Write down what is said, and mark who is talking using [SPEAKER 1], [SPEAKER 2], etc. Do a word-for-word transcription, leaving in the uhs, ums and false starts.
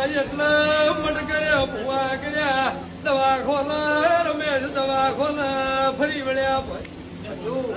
[SPEAKER 1] એટલે મટ કર્યા ભુવા કર્યા દવા ખોલ રમેશ દવા ખોલ ફરી વળ્યા